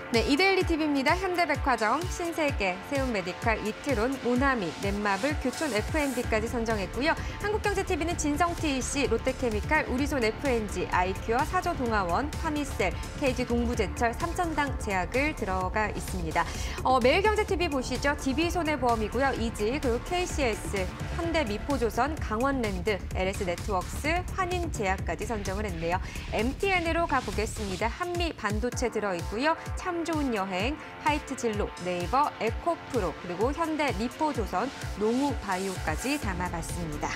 네, 이데일리 TV입니다. 현대백화점, 신세계, 세운메디칼, 이트론, 모나미, 넷마블, 교촌 F&B까지 선정했고요. 한국경제TV는 진성TEC, 롯데케미칼, 우리손 FNG, 아이큐어, 사저동아원, 파미셀, KG동부제철, 삼천당 제약을 들어가 있습니다. 매일경제TV 보시죠. DB손해보험이고요. 이지, 그리고 KCS, 현대미포조선, 강원랜드, LS네트워크스, 환인제약까지 선정을 했네요. MTN으로 가보겠습니다. 한미반도체 들어있고요. 참 좋은 여행, 하이트진로, 네이버, 에코프로, 그리고 현대미포조선, 농우바이오까지 담아봤습니다.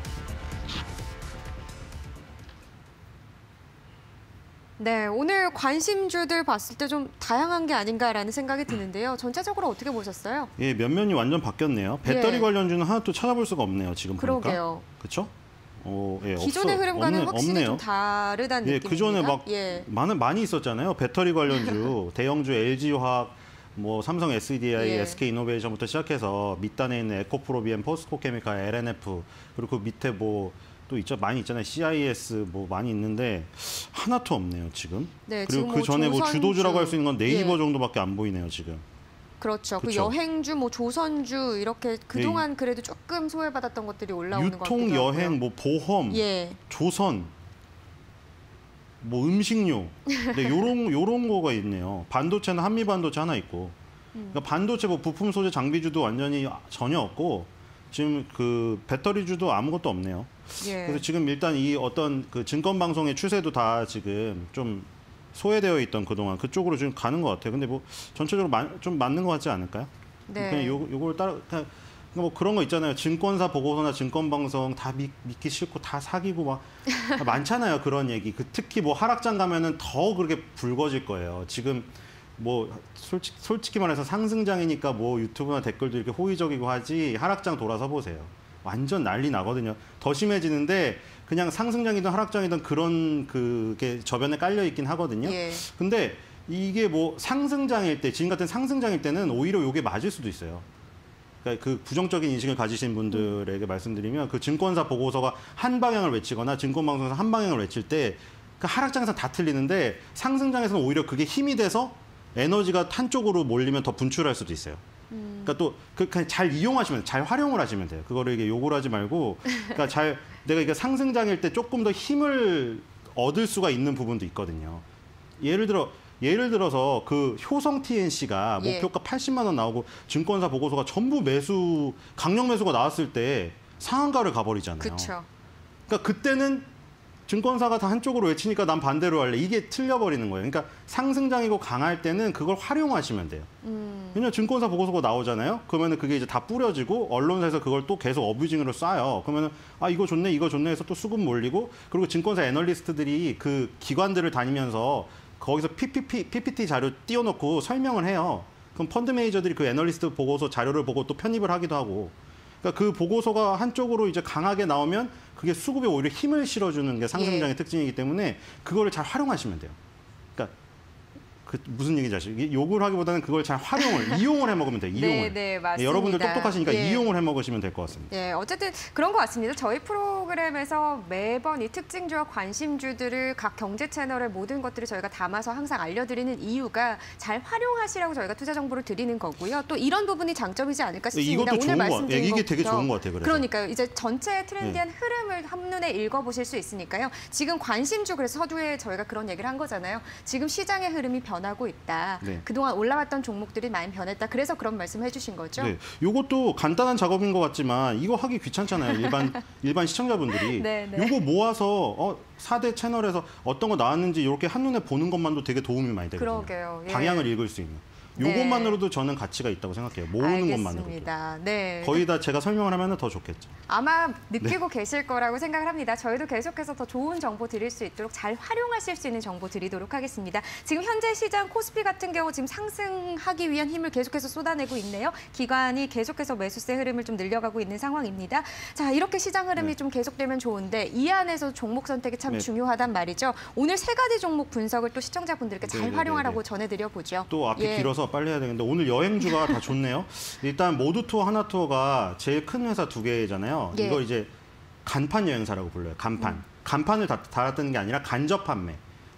네, 오늘 관심주들 봤을 때 좀 다양한 게 아닌가라는 생각이 드는데요. 전체적으로 어떻게 보셨어요? 예, 면면이 완전 바뀌었네요. 배터리 관련주는 하나도 찾아볼 수가 없네요. 지금 보니까. 그러게요. 그렇죠? 예, 기존의 흐름과는 확실히 없네요. 좀 다르다는 느낌입니다. 그전에 막 많이 있었잖아요. 배터리 관련주, 대형주 LG화학, 뭐 삼성 SDI, SK이노베이션부터 시작해서 밑단에 있는 에코프로비엠, 포스코케미칼, LNF, 그리고 그 밑에 뭐 또 있죠, 많이 있잖아요. CIS 뭐 많이 있는데 하나도 없네요 지금. 네, 그리고 그 전에 뭐 주도주라고 할 수 있는 건 네이버 정도밖에 안 보이네요 지금. 그렇죠. 그 여행주, 뭐 조선주 이렇게 그동안 그래도 조금 소외받았던 것들이 올라오는 것 같기도 하고요. 유통, 여행, 뭐 보험, 조선, 뭐 음식료, 요런 거가 있네요. 반도체는 한미 반도체 하나 있고. 그러니까 반도체 뭐 부품 소재 장비주도 완전히 전혀 없고 지금 그 배터리주도 아무것도 없네요. 그래서 지금 일단 이 어떤 그 증권 방송의 추세도 다 지금 좀 소외되어 있던 그동안 그쪽으로 지금 가는 것 같아요. 근데 뭐 전체적으로 좀 맞는 것 같지 않을까요? 네. 그냥 요걸 따라 그냥 뭐 그런 거 있잖아요. 증권사 보고서나 증권 방송 다 믿기 싫고 다 사기고 막 많잖아요. 그런 얘기. 특히 뭐 하락장 가면은 더 그렇게 붉어질 거예요. 지금 뭐 솔직히 말해서 상승장이니까 뭐 유튜브나 댓글도 이렇게 호의적이고 하지 하락장 돌아서 보세요. 완전 난리 나거든요. 더 심해지는데 그냥 상승장이든 하락장이든 그런 그게 저변에 깔려 있긴 하거든요. 근데 이게 뭐 상승장일 때, 지금 같은 상승장일 때는 오히려 이게 맞을 수도 있어요. 그러니까 그 부정적인 인식을 가지신 분들에게 말씀드리면 그 증권사 보고서가 한 방향을 외치거나 증권방송에서 한 방향을 외칠 때 그 하락장에서 다 틀리는데 상승장에서는 오히려 그게 힘이 돼서 에너지가 한쪽으로 몰리면 더 분출할 수도 있어요. 그러니까 또 그냥 잘 이용하시면, 잘 활용을 하시면 돼요. 그거를 이게 욕을 하지 말고, 그러니까 내가 이게 상승장일 때 조금 더 힘을 얻을 수가 있는 부분도 있거든요. 예를 들어서 그 효성 TNC가 목표가 80만 원 나오고 증권사 보고서가 전부 강력 매수가 나왔을 때 상한가를 가버리잖아요. 그쵸. 그러니까 그때는 증권사가 다 한쪽으로 외치니까 난 반대로 할래. 이게 틀려버리는 거예요. 그러니까 상승장이고 강할 때는 그걸 활용하시면 돼요. 왜냐면 증권사 보고서가 나오잖아요. 그러면 그게 이제 다 뿌려지고 언론사에서 그걸 또 계속 어뷰징으로 쏴요. 그러면 이거 좋네, 이거 좋네 해서 또 수급 몰리고, 그리고 증권사 애널리스트들이 그 기관들을 다니면서 거기서 PPT 자료 띄워놓고 설명을 해요. 그럼 펀드 매니저들이 그 애널리스트 보고서 자료를 보고 또 편입을 하기도 하고. 그러니까 그 보고서가 한쪽으로 이제 강하게 나오면 그게 수급에 오히려 힘을 실어주는 게 상승장의 특징이기 때문에 그거를 잘 활용하시면 돼요. 그러니까 무슨 얘기인지 아시죠? 욕을 하기보다는 그걸 잘 이용을 해먹으면 돼요. 이용을. 네, 맞습니다. 여러분들 똑똑하시니까 이용을 해먹으시면 될 것 같습니다. 어쨌든 그런 것 같습니다. 저희 프로그램에서 매번 이 특징주와 관심주들을 각 경제 채널의 모든 것들을 저희가 담아서 항상 알려드리는 이유가 잘 활용하시라고 저희가 투자 정보를 드리는 거고요. 또 이런 부분이 장점이지 않을까 싶습니다. 이것도 오늘 말씀드린 이게 되게 좋은 것 같아요. 그러니까요. 이제 전체 트렌디한 흐름을 한눈에 읽어보실 수 있으니까요. 지금 관심주, 그래서 서두에 저희가 그런 얘기를 한 거잖아요. 지금 시장의 흐름이 변하고 있다. 그동안 올라왔던 종목들이 많이 변했다. 그래서 그런 말씀을 해주신 거죠? 네. 이것도 간단한 작업인 것 같지만 이거 하기 귀찮잖아요. 일반 시청자분들이. 이거 모아서 4대 채널에서 어떤 거 나왔는지 이렇게 한눈에 보는 것만도 되게 도움이 많이 되거든요. 그러게요. 방향을 읽을 수 있는. 요것만으로도 저는 가치가 있다고 생각해요. 모으는 것만으로도. 거의 다 제가 설명을 하면 더 좋겠죠. 아마 느끼고 계실 거라고 생각을 합니다. 저희도 계속해서 더 좋은 정보 드릴 수 있도록 잘 활용하실 수 있는 정보 드리도록 하겠습니다. 지금 현재 시장 코스피 같은 경우 지금 상승하기 위한 힘을 계속해서 쏟아내고 있네요. 기관이 계속해서 매수세 흐름을 좀 늘려가고 있는 상황입니다. 자, 이렇게 시장 흐름이 좀 계속되면 좋은데 이 안에서 종목 선택이 참 중요하단 말이죠. 오늘 3가지 종목 분석을 또 시청자분들께 잘 활용하라고 전해드려 보죠. 또 앞이 길어서 빨리 해야 되는데 오늘 여행주가 다 좋네요. 일단 모두투어, 하나투어가 제일 큰 회사 2개잖아요. 이걸 이제 간판 여행사라고 불러요. 간판. 간판을 달았다는 게 아니라 간접 판매.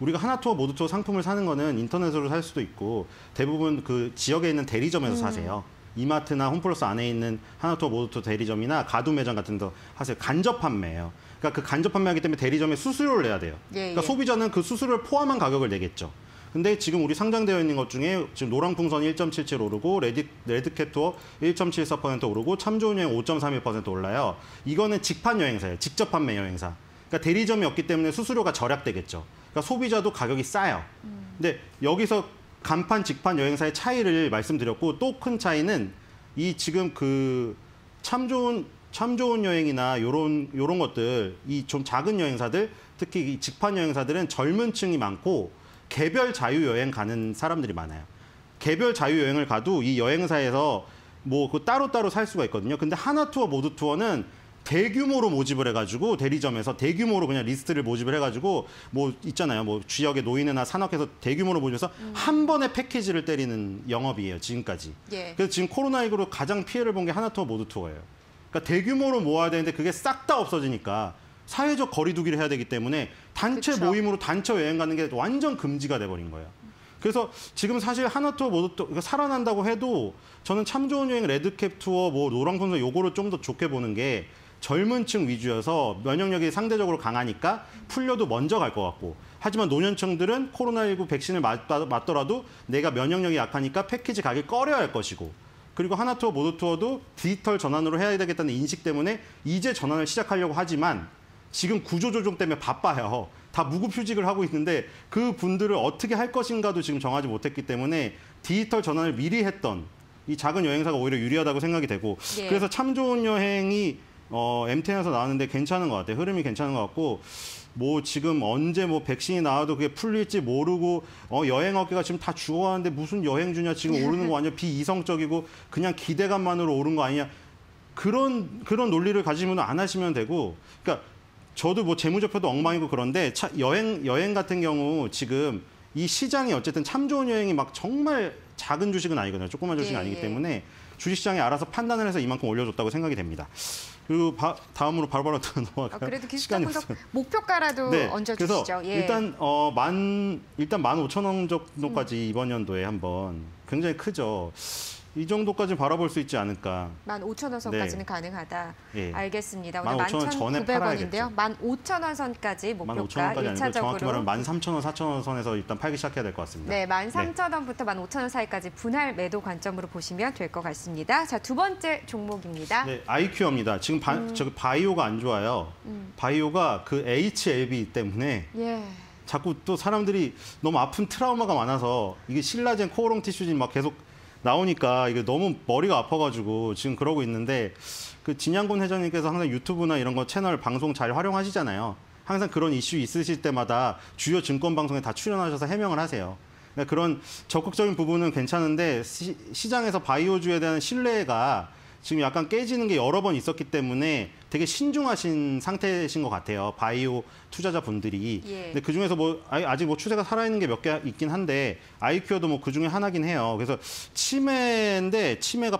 우리가 하나투어 모두투어 상품을 사는 거는 인터넷으로 살 수도 있고 대부분 그 지역에 있는 대리점에서 사세요. 이마트나 홈플러스 안에 있는 하나투어 모두투어 대리점이나 가두 매장 같은 데 하세요. 간접 판매예요. 그러니까 그 간접 판매하기 때문에 대리점에 수수료를 내야 돼요. 그러니까 소비자는 그 수수료를 포함한 가격을 내겠죠. 근데 지금 우리 상장되어 있는 것 중에 지금 노랑풍선 1.77 오르고 레드캣 투어 1.74% 오르고 참 좋은 여행 5.31% 올라요. 이거는 직판 여행사예요. 직접 판매 여행사. 그러니까 대리점이 없기 때문에 수수료가 절약되겠죠. 그러니까 소비자도 가격이 싸요. 근데 여기서 간판, 직판 여행사의 차이를 말씀드렸고 또 큰 차이는 이 지금 그 참 좋은 여행이나 요런 것들, 이 좀 작은 여행사들, 특히 이 직판 여행사들은 젊은 층이 많고 개별 자유여행 가는 사람들이 많아요. 개별 자유여행을 가도 이 여행사에서 뭐 그 따로따로 살 수가 있거든요. 근데 하나투어 모두투어는 대규모로 모집을 해가지고 대리점에서 대규모로 그냥 리스트를 모집을 해가지고 뭐 있잖아요. 뭐 지역의 노인회나 산업에서 대규모로 모집해서 한 번에 패키지를 때리는 영업이에요. 지금까지. 그래서 지금 코로나19로 가장 피해를 본 게 하나투어 모두투어예요. 그러니까 대규모로 모아야 되는데 그게 싹 다 없어지니까 사회적 거리 두기를 해야 되기 때문에 단체 그쵸. 모임으로 단체 여행 가는 게 완전 금지가 돼버린 거예요. 그래서 지금 사실 하나투어 모두투어 그러니까 살아난다고 해도 저는 참 좋은 여행 레드캡 투어 뭐 노랑풍선 요거를 좀 더 좋게 보는 게 젊은 층 위주여서 면역력이 상대적으로 강하니까 풀려도 먼저 갈 것 같고 하지만 노년층들은 코로나19 백신을 맞더라도 내가 면역력이 약하니까 패키지 가기 꺼려야 할 것이고 그리고 하나투어 모두투어도 디지털 전환으로 해야 되겠다는 인식 때문에 이제 전환을 시작하려고 하지만 지금 구조조정 때문에 바빠요. 다 무급휴직을 하고 있는데 그 분들을 어떻게 할 것인가도 지금 정하지 못했기 때문에 디지털 전환을 미리 했던 이 작은 여행사가 오히려 유리하다고 생각이 되고 그래서 참 좋은 여행이 MTN에서 나왔는데 괜찮은 것 같아요. 흐름이 괜찮은 것 같고 뭐 지금 언제 뭐 백신이 나와도 그게 풀릴지 모르고 여행업계가 지금 다 죽어가는데 무슨 여행주냐 지금 오르는 거 완전 비이성적이고 그냥 기대감만으로 오른 거 아니냐 그런 논리를 가지면 안 하시면 되고 그러니까 저도 뭐 재무제표도 엉망이고 그런데 여행 같은 경우 지금 이 시장이 어쨌든 참 좋은 여행이 막 정말 작은 주식은 아니거든요. 조그만 주식이 아니기 때문에 주식시장이 알아서 판단을 해서 이만큼 올려줬다고 생각이 됩니다. 그리고 다음으로 바로바로 넘어갈까요? 그래도 기술적 분석 목표가라도 얹어주시죠. 그래서 일단 15,000원 정도까지 이번 연도에 한번 굉장히 크죠. 이 정도까지 바라볼 수 있지 않을까. 15,000원 선까지는 가능하다. 알겠습니다. 오늘 15,000원 전에 팔아야겠죠. 15,000원 선까지 목표가 1차적으로. 정확히 말하면 13,000원, 4,000원 선에서 일단 팔기 시작해야 될 것 같습니다. 네, 13,000원부터 15,000원 사이까지 분할 매도 관점으로 보시면 될 것 같습니다. 자, 두 번째 종목입니다. 네, 아이큐어입니다. 지금 저기 바이오가 안 좋아요. 바이오가 그 HLB 때문에 자꾸 또 사람들이 너무 아픈 트라우마가 많아서 이게 신라젠 코어롱 티슈진 막 계속 나오니까 이게 너무 머리가 아파가지고 지금 그러고 있는데 그 진양곤 회장님께서 항상 유튜브나 이런 거 채널 방송 잘 활용하시잖아요. 항상 그런 이슈 있으실 때마다 주요 증권 방송에 다 출연하셔서 해명을 하세요. 그러니까 그런 적극적인 부분은 괜찮은데 시장에서 바이오주에 대한 신뢰가 지금 약간 깨지는 게 여러 번 있었기 때문에 되게 신중하신 상태이신 것 같아요. 바이오 투자자분들이. 근데 그중에서 뭐 아직 뭐 추세가 살아있는 게 몇 개 있긴 한데 아이큐어도 뭐 그중에 하나긴 해요. 그래서 치매인데 치매가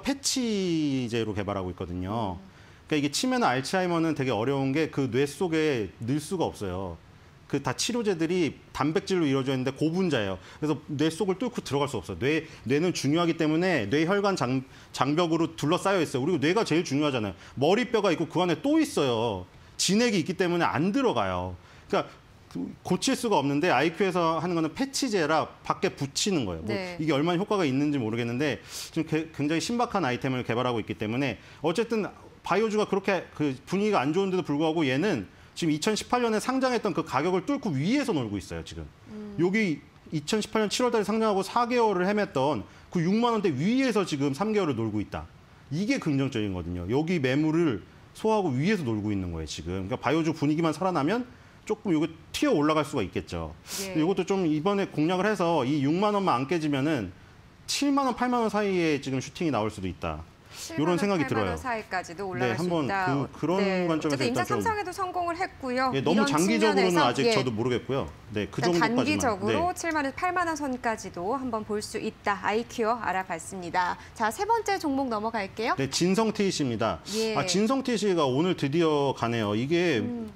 패치제로 개발하고 있거든요. 그러니까 이게 치매나 알츠하이머는 되게 어려운 게 그 뇌 속에 넣을 수가 없어요. 그 다 치료제들이 단백질로 이루어져 있는데 고분자예요. 그래서 뇌 속을 뚫고 들어갈 수 없어요. 뇌는 중요하기 때문에 뇌혈관 장벽으로 둘러싸여 있어요. 그리고 뇌가 제일 중요하잖아요. 머리뼈가 있고 그 안에 또 있어요. 진액이 있기 때문에 안 들어가요. 그러니까 고칠 수가 없는데 아이큐에서 하는 거는 패치제라 밖에 붙이는 거예요. 뭐 이게 얼마나 효과가 있는지 모르겠는데 지금 굉장히 신박한 아이템을 개발하고 있기 때문에 어쨌든 바이오주가 그렇게 그 분위기가 안 좋은데도 불구하고 얘는 지금 2018년에 상장했던 그 가격을 뚫고 위에서 놀고 있어요, 지금. 여기 2018년 7월 달에 상장하고 4개월을 헤맸던 그 6만 원대 위에서 지금 3개월을 놀고 있다. 이게 긍정적인 거거든요. 여기 매물을 소화하고 위에서 놀고 있는 거예요, 지금. 그러니까 바이오주 분위기만 살아나면 조금 이거 튀어 올라갈 수가 있겠죠. 이것도 좀 이번에 공략을 해서 이 6만 원만 안 깨지면은 7만 원, 8만 원 사이에 지금 슈팅이 나올 수도 있다. 이런 생각이 들어요. 사이까지도 올라갈 수 한번 있다. 그런 관점에서 임상 3상에도 성공을 했고요. 너무 장기적으로는 아직 저도 모르겠고요. 그 정도까지만. 단기적으로 7만에서 8만 원 선까지도 한번 볼 수 있다. 아이큐어 알아봤습니다. 자, 세 번째 종목 넘어갈게요. 네, 진성TC입니다. 진성TC가 오늘 드디어 가네요. 이게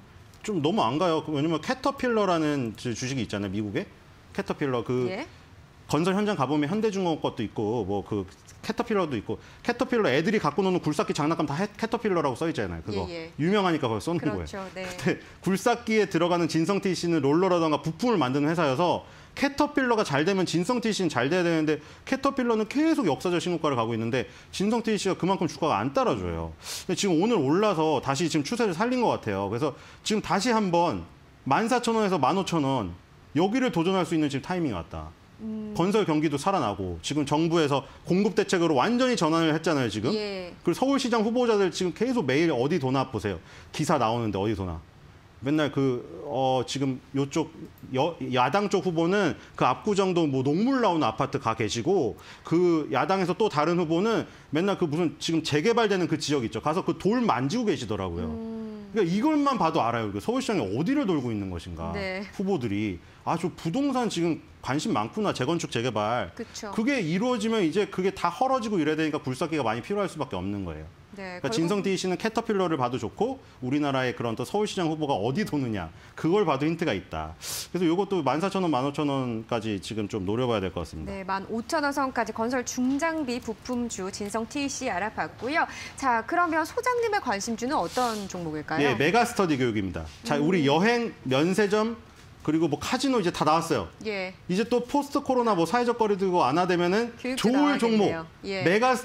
좀 너무 안 가요. 왜냐면 캐터필러라는 주식이 있잖아요, 미국에. 캐터필러 예. 건설 현장 가보면 현대중공업 것도 있고 뭐 그 캐터필러도 있고 캐터필러 애들이 갖고 노는 굴삭기 장난감 다 캐터필러라고 써 있잖아요. 그거 예. 유명하니까 그걸 쏘는 그렇죠. 거예요. 네. 근데 굴삭기에 들어가는 진성 TC는 롤러라던가 부품을 만드는 회사여서 캐터필러가 잘 되면 진성 TC는 잘 돼야 되는데 캐터필러는 계속 역사적 신고가를 가고 있는데 진성 TC가 그만큼 주가가 안 따라줘요. 근데 지금 오늘 올라서 다시 지금 추세를 살린 것 같아요. 그래서 지금 다시 한번 14,000원에서 15,000원 여기를 도전할 수 있는 지금 타이밍이 왔다. 건설 경기도 살아나고 지금 정부에서 공급 대책으로 완전히 전환을 했잖아요, 지금. 예. 그리고 서울시장 후보자들 지금 계속 매일 어디 도나 보세요. 기사 나오는데 어디 도나. 맨날 지금 요쪽 야당 쪽 후보는 그 압구정도 뭐 녹물 나오는 아파트 가 계시고 그 야당에서 또 다른 후보는 맨날 그 무슨 지금 재개발되는 그 지역 있죠. 가서 그 돌 만지고 계시더라고요. 그러니까 이걸만 봐도 알아요. 서울시장이 어디를 돌고 있는 것인가. 네. 후보들이. 아, 저 부동산 지금 관심 많구나. 재건축, 재개발. 그쵸. 그게 이루어지면 이제 그게 다 헐어지고 이래야 되니까 굴삭기가 많이 필요할 수밖에 없는 거예요. 네, 그러니까 진성 TC는 캐터필러를 봐도 좋고 우리나라의 그런 또 서울시장 후보가 어디 도느냐. 그걸 봐도 힌트가 있다. 그래서 이것도 14,000원, 15,000원까지 지금 좀 노려봐야 될 것 같습니다. 네, 15,000원 선까지 건설 중장비 부품주 진성 TC 알아봤고요. 자, 그러면 소장님의 관심주는 어떤 종목일까요? 예, 메가스터디 교육입니다. 자, 우리 여행, 면세점, 그리고 뭐 카지노 이제 다 나왔어요. 예. 이제 또 포스트 코로나 뭐 사회적 거리 두고 완화되면은 교육도 좋을 종목. 나와야겠네요. 예.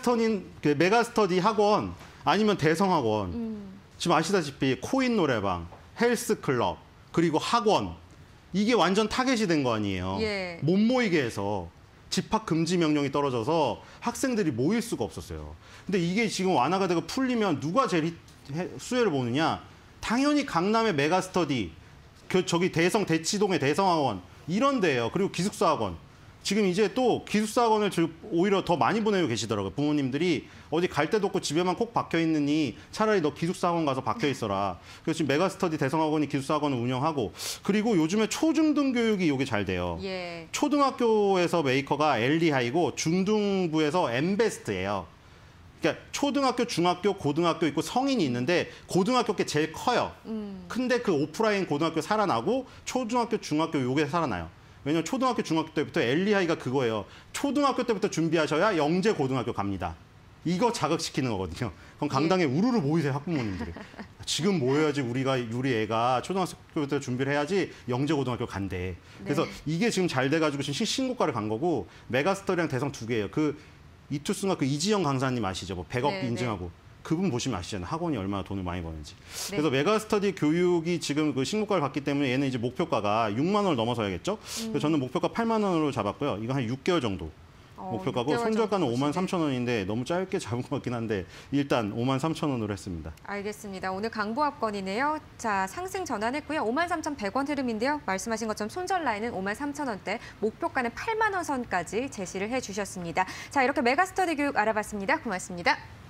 메가스터디 학원 아니면 대성학원. 지금 아시다시피 코인 노래방, 헬스 클럽, 그리고 학원. 이게 완전 타겟이 된 거 아니에요. 예. 못 모이게 해서 집합 금지 명령이 떨어져서 학생들이 모일 수가 없었어요. 근데 이게 지금 완화가 되고 풀리면 누가 제일 수혜를 보느냐? 당연히 강남의 메가스터디, 저기 대치동의 대성학원 이런 데예요. 그리고 기숙사학원. 지금 이제 또 기숙사학원을 오히려 더 많이 보내고 계시더라고요. 부모님들이 어디 갈 데도 없고 집에만 콕 박혀 있느니 차라리 너 기숙사학원 가서 박혀 있어라. 그래서 지금 메가스터디 대성학원이 기숙사학원을 운영하고 그리고 요즘에 초중등 교육이 이게 잘 돼요. 예. 초등학교에서 메이커가 엘리하이고 중등부에서 엠베스트예요. 그러니까 초등학교, 중학교, 고등학교 있고 성인이 있는데 고등학교 게 제일 커요. 근데 그 오프라인 고등학교 살아나고 초중학교, 중학교 요게 살아나요. 왜냐면 초등학교, 중학교 때부터 엘리하이가 그거예요. 초등학교 때부터 준비하셔야 영재 고등학교 갑니다. 이거 자극시키는 거거든요. 그럼 강당에 우르르 모이세요, 학부모님들이. 지금 모여야지 우리 애가 초등학교 때 준비를 해야지 영재 고등학교 간대. 그래서 이게 지금 잘 돼가지고 지금 신고가를 간 거고 메가스터디랑 대성 두 개예요. 이투스가 그 이지영 강사님 아시죠? 뭐 100억 네, 인증하고. 그분 보시면 아시잖아요. 학원이 얼마나 돈을 많이 버는지. 네. 그래서 메가스터디 교육이 지금 그 신고가를 갔기 때문에 얘는 이제 목표가가 6만 원을 넘어서야겠죠. 그래서 저는 목표가 8만 원으로 잡았고요. 이거 한 6개월 정도. 목표가고 6개월 손절가는 정도 53,000원인데 너무 짧게 잡은 것 같긴 한데 일단 53,000원으로 했습니다. 알겠습니다. 오늘 강보합권이네요. 자, 상승 전환했고요. 53,100원 흐름인데요. 말씀하신 것처럼 손절 라인은 53,000원대, 목표가는 8만 원 선까지 제시를 해주셨습니다. 자, 이렇게 메가스터디 교육 알아봤습니다. 고맙습니다.